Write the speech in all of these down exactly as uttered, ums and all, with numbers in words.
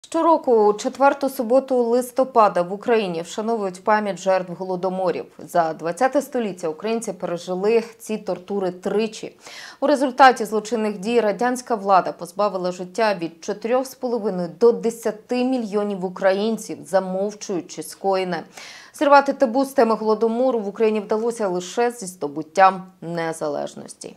Щороку у четверту суботу листопада в Україні вшановують пам'ять жертв голодоморів. За ХХ століття українці пережили ці тортури тричі. У результаті злочинних дій радянська влада позбавила життя від чотирьох з половиною до десяти мільйонів українців, замовчуючи скоєне. Зірвати табу з теми голодомору в Україні вдалося лише зі здобуттям незалежності.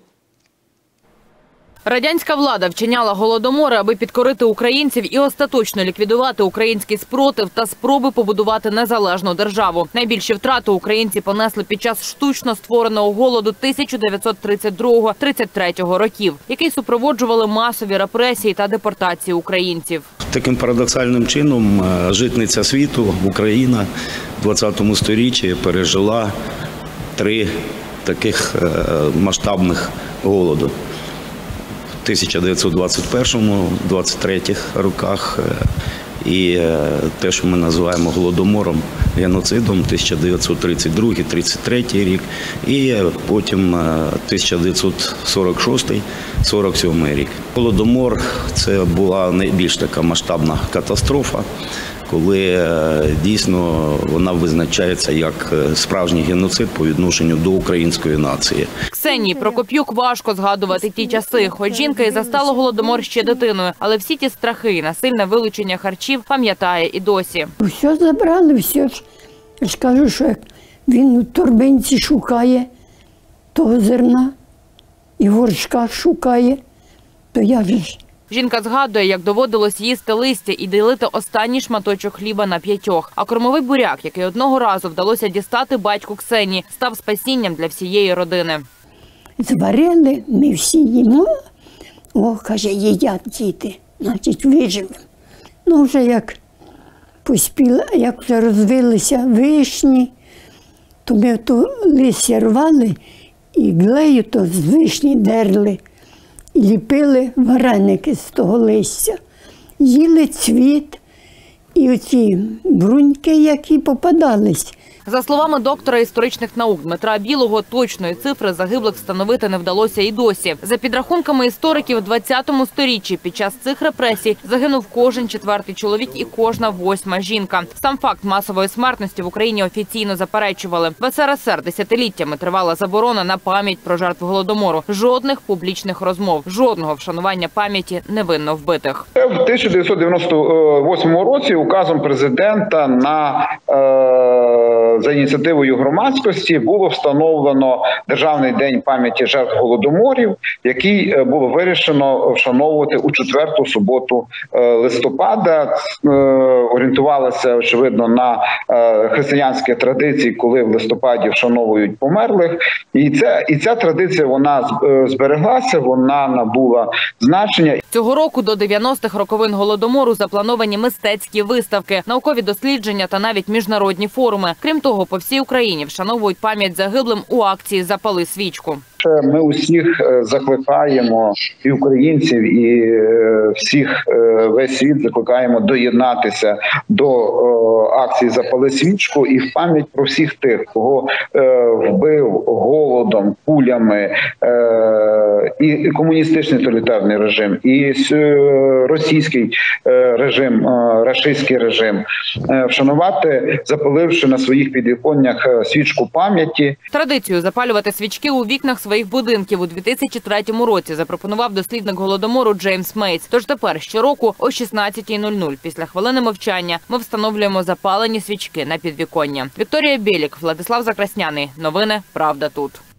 Радянська влада вчиняла голодомори, аби підкорити українців і остаточно ліквідувати український спротив та спроби побудувати незалежну державу. Найбільші втрати українці понесли під час штучно створеного голоду тисяча дев'ятсот тридцять другого - тридцять третього років, який супроводжували масові репресії та депортації українців. Таким парадоксальним чином житниця світу, Україна, в ХХ сторіччі пережила три таких масштабних голоду. В тисяча дев'ятсот двадцять першому - двадцять третьому роках і те, що ми називаємо голодомором, геноцидом, тисяча дев'ятсот тридцять другий - тридцять третій рік, і потім тисяча дев'ятсот сорок шостий - сорок сьомий рік. Голодомор – це була найбільш така масштабна катастрофа, коли дійсно вона визначається як справжній геноцид по відношенню до української нації. Ксенії Прокоп'юк важко згадувати ті часи, хоч жінка і застала голодомор ще дитиною, але всі ті страхи і насильне вилучення харчів пам'ятає і досі. Все забрали, все ж. Я ж кажу, що як він у торбинці шукає того зерна і в горшках шукає, то я ж... Жінка згадує, як доводилось їсти листя і ділити останній шматочок хліба на п'ятьох. А кормовий буряк, який одного разу вдалося дістати батьку Ксенії, став спасінням для всієї родини. Зварили, ми всі їмо. О, каже, їдять діти, значить виживемо. Ну, вже як поспіли, як вже розвилися вишні, то ми то листя рвали і глею то з вишні дерли. І ліпили вареники з того листя, їли цвіт і оці бруньки, які попадались. За словами доктора історичних наук Дмитра Білого, точної цифри загиблих встановити не вдалося і досі. За підрахунками істориків, в ХХ сторіччі під час цих репресій загинув кожен четвертий чоловік і кожна восьма жінка. Сам факт масової смертності в Україні офіційно заперечували. В СРСР десятиліттями тривала заборона на пам'ять про жертв голодомору. Жодних публічних розмов, жодного вшанування пам'яті невинно вбитих. В тисяча дев'ятсот дев'яносто восьмому році указом президента на е за ініціативою громадськості було встановлено Державний день пам'яті жертв голодоморів, який було вирішено вшановувати у четверту суботу листопада. Орієнтувалося, очевидно, на християнські традиції, коли в листопаді вшановують померлих. І, це, і ця традиція, вона збереглася, вона набула значення. Цього року до дев'яностих роковин голодомору заплановані мистецькі виставки, наукові дослідження та навіть міжнародні форуми. Крім того, по всій Україні вшановують пам'ять загиблим у акції «Запали свічку». Ми усіх закликаємо, і українців, і всіх, весь світ закликаємо доєднатися до акції «Запали свічку» і в пам'ять про всіх тих, кого вбив голодом, кулями і комуністичний тоталітарний режим, і російський режим, рашистський режим. Вшанувати, запаливши на своїх підвіконнях свічку пам'яті. Традицію запалювати свічки у вікнах своїх будинків у дві тисячі третьому році запропонував дослідник голодомору Джеймс Мейтс. Тож тепер щороку о шістнадцятій нуль нуль після хвилини мовчання ми встановлюємо запалені свічки на підвіконня. Вікторія Білік, Владислав Закрасняний. Новини «Правда тут».